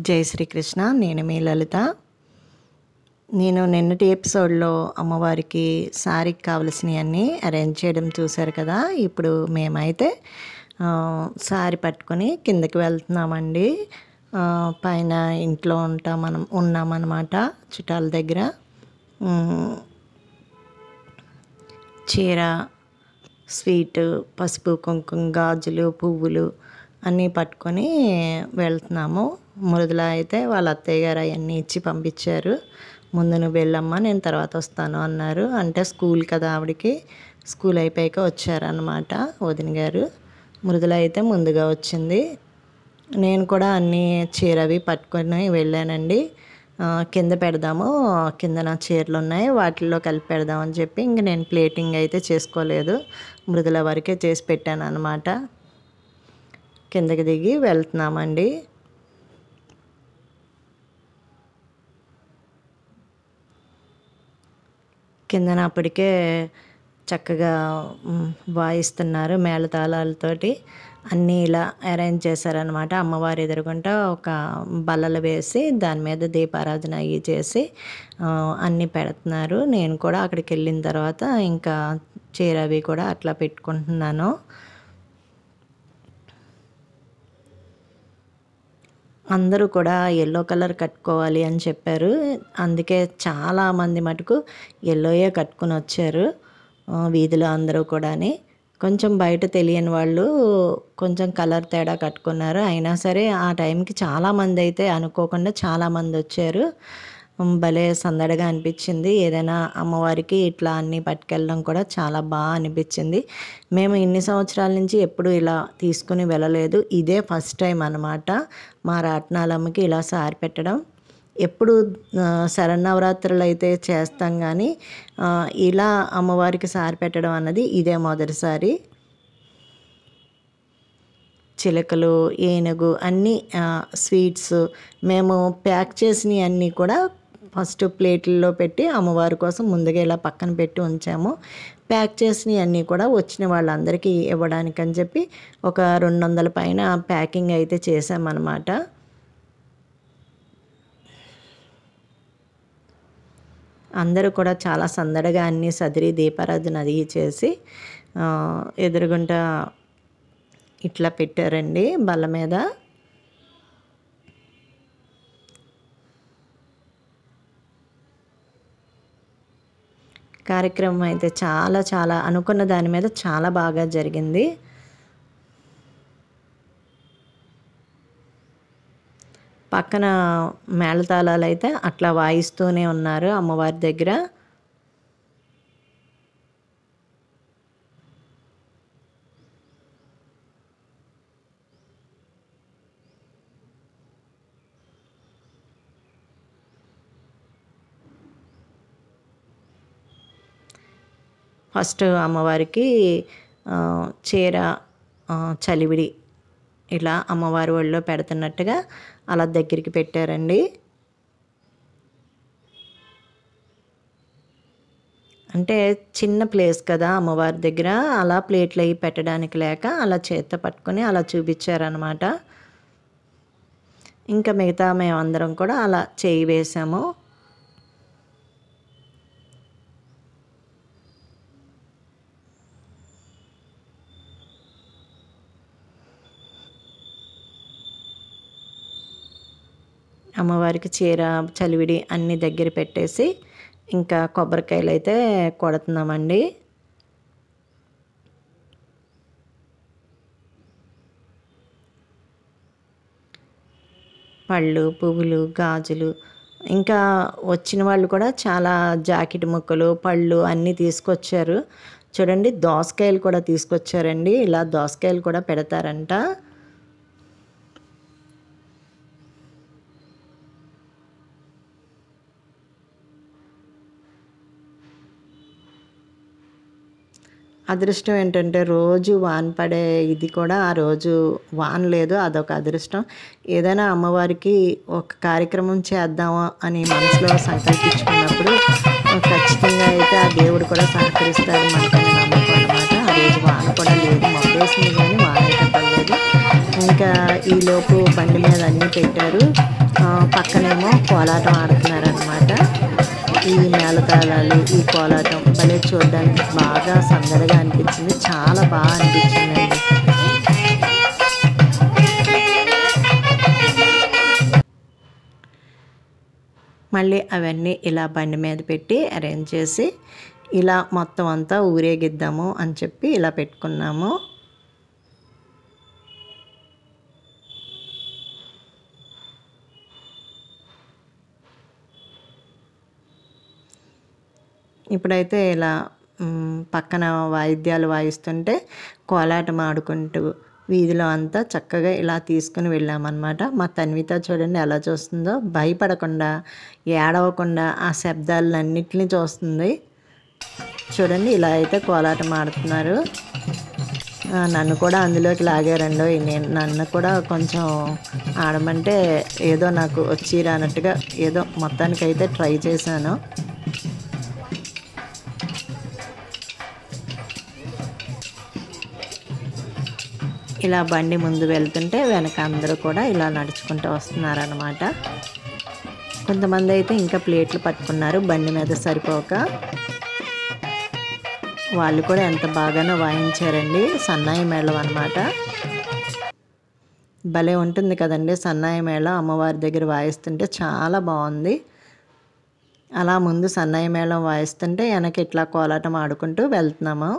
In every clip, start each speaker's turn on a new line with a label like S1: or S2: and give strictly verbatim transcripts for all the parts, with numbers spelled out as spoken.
S1: జై శ్రీకృష్ణ. నేను మీ లలిత. నేను నిన్నటి ఎపిసోడ్లో అమ్మవారికి శారీకి కావలసినవన్నీ అరేంజ్ చేయడం చూశారు కదా. ఇప్పుడు మేమైతే శారీ పట్టుకొని కిందకి వెళ్తున్నామండి. పైన ఇంట్లో ఉంటాం మనం ఉన్నామన్నమాట చుట్టాల దగ్గర. చీర, స్వీటు, పసుపు, కుంకుమ, గాజులు, పువ్వులు అన్నీ పట్టుకొని వెళ్తున్నాము. మృదుల అయితే వాళ్ళ అత్తయ్య గారు అవన్నీ ఇచ్చి పంపించారు. ముందు నువ్వు వెళ్ళమ్మా, నేను తర్వాత వస్తాను అన్నారు. అంటే స్కూల్ కదా ఆవిడకి, స్కూల్ అయిపోయాక వచ్చారన్నమాట వదిన గారు. మృదుల అయితే ముందుగా వచ్చింది. నేను కూడా అన్నీ చీరవి పట్టుకొని వెళ్ళానండి. కింద పెడదాము, కింద నా చీరలు ఉన్నాయి వాటిల్లో కలిపి పెడదామని చెప్పి ఇంక నేను ప్లేటింగ్ అయితే చేసుకోలేదు, మృదుల వరకే చేసి పెట్టాను అన్నమాట. కిందకి దిగి వెళ్తున్నామండి. కిందన అప్పటికే చక్కగా వాయిస్తున్నారు మేళతాళాలతోటి. అన్నీ ఇలా అరేంజ్ చేశారనమాట. అమ్మవారి ఎదురుగుంటా ఒక బల్లలు వేసి దాని మీద దీపారాధన అయ్యి చేసి అన్నీ పెడుతున్నారు. నేను కూడా అక్కడికి వెళ్ళిన తర్వాత ఇంకా చీర అవి కూడా అట్లా పెట్టుకుంటున్నాను. అందరూ కూడా ఎల్లో కలర్ కట్టుకోవాలి అని చెప్పారు. అందుకే చాలామంది మటుకు ఎల్లోయే కట్టుకుని వచ్చారు వీధిలో అందరూ కూడాని. కొంచెం బయట తెలియని వాళ్ళు కొంచెం కలర్ తేడా కట్టుకున్నారు. అయినా సరే ఆ టైంకి చాలామంది అయితే అనుకోకుండా చాలామంది వచ్చారు. భలే సందడిగా అనిపించింది. ఏదైనా అమ్మవారికి ఇట్లా అన్నీ పట్టుకెళ్ళడం కూడా చాలా బాగా అనిపించింది. మేము ఇన్ని సంవత్సరాల నుంచి ఎప్పుడు ఇలా తీసుకుని వెళ్ళలేదు. ఇదే ఫస్ట్ టైం అన్నమాట మా రాట్నాలమ్మకి ఇలా సారి పెట్టడం. ఎప్పుడు శరన్నవరాత్రులు అయితే చేస్తాం కానీ ఇలా అమ్మవారికి సారి పెట్టడం అన్నది ఇదే మొదటిసారి. చిలకలు, ఏనుగు అన్నీ స్వీట్స్ మేము ప్యాక్ చేసినవి అన్నీ కూడా ఫస్ట్ ప్లేట్లలో పెట్టి అమ్మవారి కోసం ముందుగా ఇలా పక్కన పెట్టి ఉంచాము. ప్యాక్ చేసినవి అన్నీ కూడా వచ్చిన వాళ్ళందరికీ ఇవ్వడానికని చెప్పి ఒక రెండు వందల పైన ప్యాకింగ్ అయితే చేసామన్నమాట. అందరూ కూడా చాలా సందడిగా అన్నీ సదిరి దీపారాధన అది చేసి ఎదురుగుంట ఇట్లా పెట్టారండి బల్ల మీద. కార్యక్రమం అయితే చాలా చాలా అనుకున్న దాని మీద చాలా బాగా జరిగింది. పక్కన మేళతాళాలు అయితే అట్లా వాయిస్తూనే ఉన్నారు అమ్మవారి దగ్గర. ఫస్ట్ అమ్మవారికి చీర, చలివిడి ఇలా అమ్మవారి ఒళ్ళో పెడుతున్నట్టుగా అలా దగ్గరికి పెట్టారండి. అంటే చిన్న ప్లేస్ కదా అమ్మవారి దగ్గర, అలా ప్లేట్లు అవి పెట్టడానికి లేక అలా చేత్తో పట్టుకొని అలా చూపించారనమాట. ఇంకా మిగతా మేమందరం కూడా అలా చేయి వేసాము. అమ్మవారికి చీర, చలివిడి అన్నీ దగ్గర పెట్టేసి ఇంకా కొబ్బరికాయలు అయితే కొడుతున్నామండి. పళ్ళు, పువ్వులు, గాజులు, ఇంకా వచ్చిన వాళ్ళు కూడా చాలా జాకెట్ ముక్కలు, పళ్ళు అన్నీ తీసుకొచ్చారు. చూడండి దోసకాయలు కూడా తీసుకొచ్చారండి. ఇలా దోసకాయలు కూడా పెడతారంట. అదృష్టం ఏంటంటే రోజు వాన పడే ఇది కూడా ఆ రోజు వాన లేదు, అదొక అదృష్టం. ఏదైనా అమ్మవారికి ఒక కార్యక్రమం చేద్దామా అని మనసులో సంకల్పించుకున్నప్పుడు ఖచ్చితంగా అయితే ఆ దేవుడు కూడా సహకరిస్తాడు మనకని నమ్మకం అన్నమాట. ఆ రోజు వాన కూడా లేదు, మొక్కేసింది కానీ వాన అయితే పడలేదు. ఇంకా ఈలోపు బండి మీద అన్నీ పెట్టారు. పక్కనేమో కోలాటం ఆడుతున్నారనమాట. ఈ మేళతాళాలు, ఈ కోలాటం భలే చూడడానికి బాగా సందడిగా అనిపించింది. చాలా బాగా అనిపించిందండి. మళ్ళీ అవన్నీ ఇలా బండి మీద పెట్టి అరేంజ్ చేసి ఇలా మొత్తం అంతా ఊరేగిద్దాము అని చెప్పి ఇలా పెట్టుకున్నాము. ఇప్పుడైతే ఇలా పక్కన వాయిద్యాలు వాయిస్తుంటే కోలాటం ఆడుకుంటూ వీధిలో అంతా చక్కగా ఇలా తీసుకుని వెళ్ళామన్నమాట. మా తన్విత చూడండి ఎలా చూస్తుందో, భయపడకుండా ఏడవకుండా ఆ శబ్దాలన్నింటినీ చూస్తుంది. చూడండి ఇలా అయితే కోలాటం ఆడుతున్నారు. నన్ను కూడా అందులోకి లాగారండో. నేను నన్ను కూడా కొంచెం ఆడమంటే ఏదో నాకు వచ్చి రానట్టుగా ఏదో మొత్తానికైతే ట్రై చేశాను. ఇలా బండి ముందు వెళ్తుంటే వెనక అందరూ కూడా ఇలా నడుచుకుంటూ వస్తున్నారనమాట. కొంతమంది అయితే ఇంకా ప్లేట్లు పట్టుకున్నారు బండి మీద సరిపోక. వాళ్ళు కూడా ఎంత బాగానో వాయించారండి. సన్నాయి మేళం అనమాట. భలే ఉంటుంది కదండి సన్నాయి మేళం. అమ్మవారి దగ్గర వాయిస్తుంటే చాలా బాగుంది. అలా ముందు సన్నాయి మేళం వాయిస్తుంటే వెనక ఇట్లా కోలాటం ఆడుకుంటూ వెళ్తున్నాము.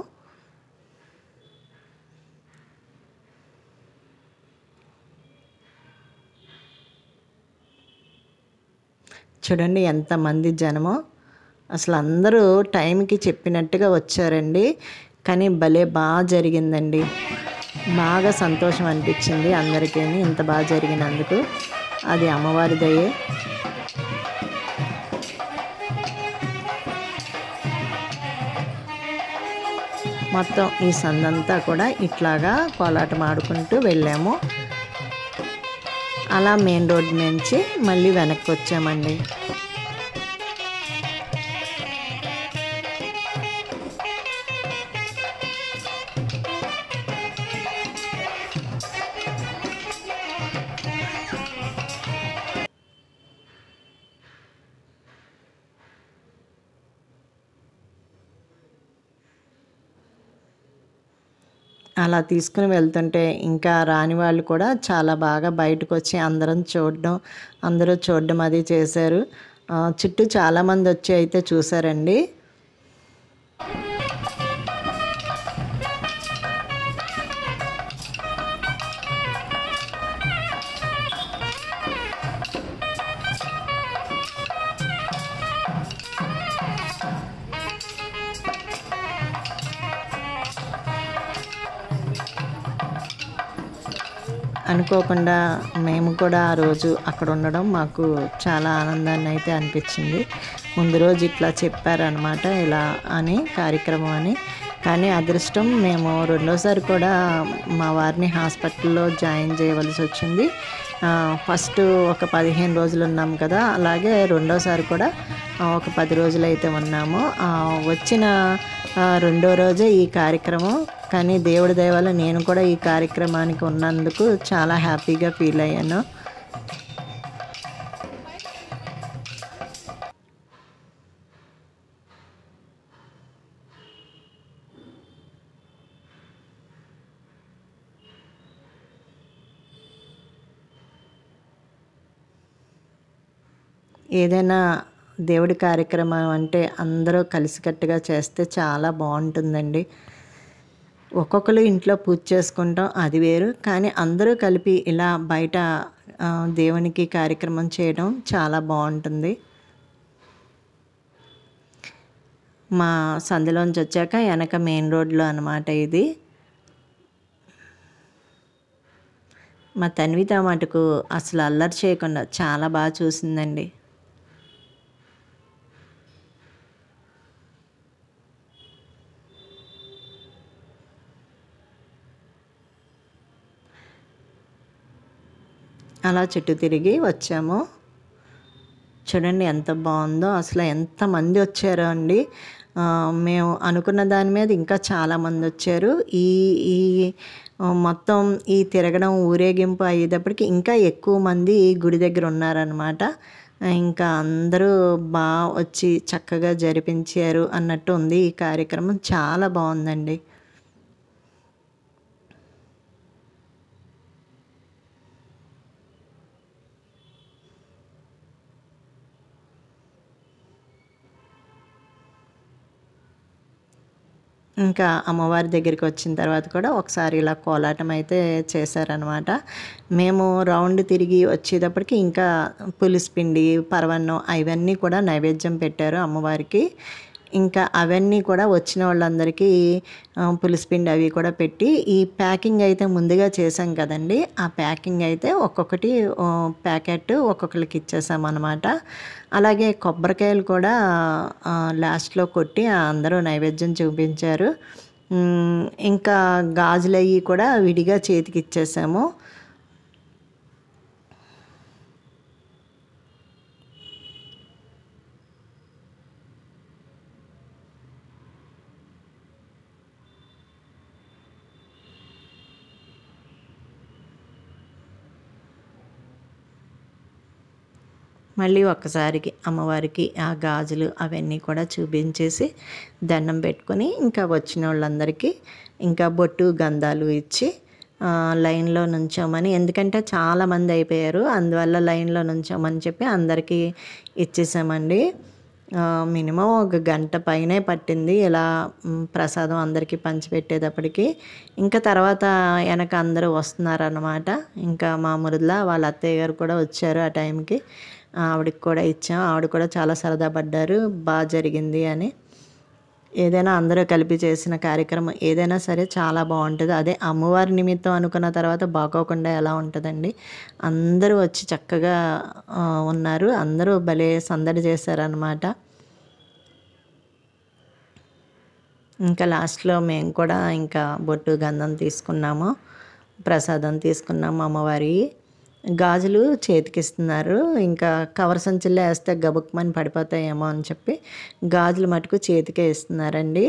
S1: చూడండి ఎంతమంది జనమో. అసలు అందరూ టైంకి చెప్పినట్టుగా వచ్చారండి. కానీ భలే బాగా జరిగిందండి. బాగా సంతోషం అనిపించింది అందరికీ ఇంత బాగా జరిగినందుకు. అది అమ్మవారి దయే. మొత్తం ఈ సందంతా కూడా ఇట్లాగా కోలాటం ఆడుకుంటూ వెళ్ళాము. అలా మెయిన్ రోడ్ నుంచి మళ్ళీ వెనక్కి వచ్చామండి. అలా తీసుకుని వెళ్తుంటే ఇంకా రాని వాళ్ళు కూడా చాలా బాగా బయటకు వచ్చి అందరం చూడడం అందరూ చూడడం అది చేశారు. చుట్టూ చాలామంది వచ్చి అయితే చూసారండి. అనుకోకుండా మేము కూడా ఆ రోజు అక్కడ ఉండడం మాకు చాలా ఆనందాన్ని అయితే అనిపించింది. ముందు రోజు ఇట్లా చెప్పారనమాట ఇలా అని కార్యక్రమం అని. కానీ అదృష్టం మేము రెండోసారి కూడా మా వారిని హాస్పిటల్లో జాయిన్ చేయవలసి వచ్చింది. ఫస్ట్ ఒక పదిహేను రోజులు ఉన్నాం కదా, అలాగే రెండోసారి కూడా ఒక పది రోజులు అయితే ఉన్నాము. వచ్చిన రెండో రోజే ఈ కార్యక్రమం. కానీ దేవుడి దయ వల్ల నేను కూడా ఈ కార్యక్రమానికి ఉన్నందుకు చాలా హ్యాపీగా ఫీల్ అయ్యాను. ఏదైనా దేవుడి కార్యక్రమం అంటే అందరూ కలిసికట్టుగా చేస్తే చాలా బాగుంటుందండి. ఒక్కొక్కరు ఇంట్లో పూజ చేసుకుంటాం అది వేరు, కానీ అందరూ కలిపి ఇలా బయట దేవునికి కార్యక్రమం చేయడం చాలా బాగుంటుంది. మా సందులోంచి వచ్చాక వెనక మెయిన్ రోడ్లో అన్నమాట ఇది. మా తన్విత మటుకు అసలు అల్లరి చేయకుండా చాలా బాగా చూసిందండి. అలా చుట్టూ తిరిగి వచ్చాము. చూడండి ఎంత బాగుందో, అసలు ఎంతమంది వచ్చారో అండి. మేము అనుకున్న దాని మీద ఇంకా చాలామంది వచ్చారు. ఈ ఈ మొత్తం ఈ తిరగడం ఊరేగింపు అయ్యేటప్పటికి ఇంకా ఎక్కువ మంది గుడి దగ్గర ఉన్నారనమాట. ఇంకా అందరూ బా వచ్చి చక్కగా జరిపించారు అన్నట్టు ఉంది ఈ కార్యక్రమం. చాలా బాగుందండి. ఇంకా అమ్మవారి దగ్గరికి వచ్చిన తర్వాత కూడా ఒకసారి ఇలా కోలాటం అయితే చేశారనమాట. మేము రౌండ్ తిరిగి వచ్చేటప్పటికి ఇంకా పులిసిపిండి, పరవన్నం అవన్నీ కూడా నైవేద్యం పెట్టారు అమ్మవారికి. ఇంకా అవన్నీ కూడా వచ్చిన వాళ్ళందరికీ పులిసిపిండి అవి కూడా పెట్టి, ఈ ప్యాకింగ్ అయితే ముందుగా చేసాం కదండి, ఆ ప్యాకింగ్ అయితే ఒక్కొక్కటి ప్యాకెట్ ఒక్కొక్కరికి ఇచ్చేసామన్నమాట. అలాగే కొబ్బరికాయలు కూడా లాస్ట్లో కొట్టి అందరూ నైవేద్యం చూపించారు. ఇంకా గాజులు అవి కూడా విడిగా చేతికి ఇచ్చేసాము. మళ్ళీ ఒక్కసారికి అమ్మవారికి ఆ గాజులు అవన్నీ కూడా చూపించేసి దండం పెట్టుకొని ఇంకా వచ్చిన వాళ్ళందరికీ ఇంకా బొట్టు గంధాలు ఇచ్చి లైన్లో నుంచోమని, ఎందుకంటే చాలామంది అయిపోయారు, అందువల్ల లైన్లో నుంచోమని చెప్పి అందరికీ ఇచ్చేసామండి. మినిమం ఒక గంట పైనే పట్టింది ఇలా ప్రసాదం అందరికీ పంచిపెట్టేటప్పటికి. ఇంకా తర్వాత వెనక అందరూ వస్తున్నారన్నమాట. ఇంకా మా మృదుల వాళ్ళ అత్తయ్య గారు కూడా వచ్చారు ఆ టైంకి. ఆవిడకి కూడా ఇచ్చాం. ఆవిడ కూడా చాలా సరదా పడ్డారు, బాగా జరిగింది అని. ఏదైనా అందరూ కలిపి చేసిన కార్యక్రమం ఏదైనా సరే చాలా బాగుంటుంది. అదే అమ్మవారి నిమిత్తం అనుకున్న తర్వాత బాగోకుండా ఎలా ఉంటుందండి. అందరూ వచ్చి చక్కగా ఉన్నారు, అందరూ భలే సందడి చేశారనమాట. ఇంకా లాస్ట్లో మేము కూడా ఇంకా బొట్టు గంధం తీసుకున్నాము, ప్రసాదం తీసుకున్నాము. అమ్మవారి గాజులు చేతికిస్తున్నారు. ఇంకా కవర్ సంచుల్లో వేస్తే గబుక్మని పడిపోతాయేమో అని చెప్పి గాజులు మటుకు చేతికే ఇస్తున్నారండి.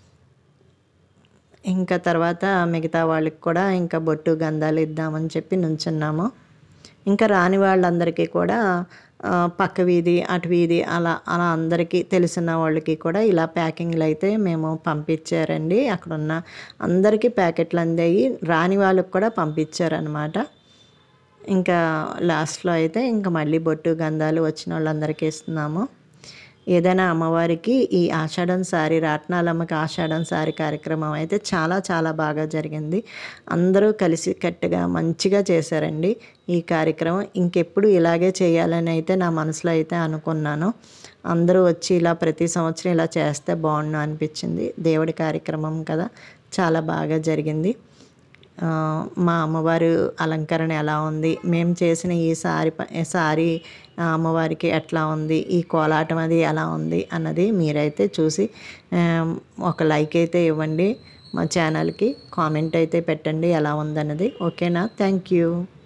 S1: ఇంకా తర్వాత మిగతా వాళ్ళకి కూడా ఇంకా బొట్టు గంధాలు ఇద్దామని చెప్పి నుంచున్నాము. ఇంకా రాని వాళ్ళందరికీ కూడా పక్క వీధి అటు వీధి అలా అలా అందరికీ తెలిసిన వాళ్ళకి కూడా ఇలా ప్యాకింగ్లు అయితే మేము పంపించారండి. అక్కడున్న అందరికీ ప్యాకెట్లు అందాయి, రాని వాళ్ళకి కూడా పంపించారనమాట. ఇంకా లాస్ట్లో అయితే ఇంకా మళ్ళీ బొట్టు గంధాలు వచ్చిన వాళ్ళందరికీ ఇస్తున్నాము. ఏదైనా అమ్మవారికి ఈ ఆషాఢం సారీ, రాట్నాలమ్మకి ఆషాఢం సారీ కార్యక్రమం అయితే చాలా చాలా బాగా జరిగింది. అందరూ కలిసి కట్టుగా మంచిగా చేశారండి ఈ కార్యక్రమం. ఇంకెప్పుడు ఇలాగే చేయాలని అయితే నా మనసులో అయితే అనుకున్నాను. అందరూ వచ్చి ఇలా ప్రతి సంవత్సరం ఇలా చేస్తే బాగుండు అనిపించింది. దేవుడి కార్యక్రమం కదా, చాలా బాగా జరిగింది. మా అమ్మవారు అలంకరణ ఎలా ఉంది, మేము చేసిన ఈ సారీ సారీ అమ్మవారికి ఎట్లా ఉంది, ఈ కోలాటం అది ఎలా ఉంది అన్నది మీరైతే చూసి ఒక లైక్ అయితే ఇవ్వండి. మా ఛానల్కి కామెంట్ అయితే పెట్టండి ఎలా ఉందన్నది. ఓకేనా? Thank you.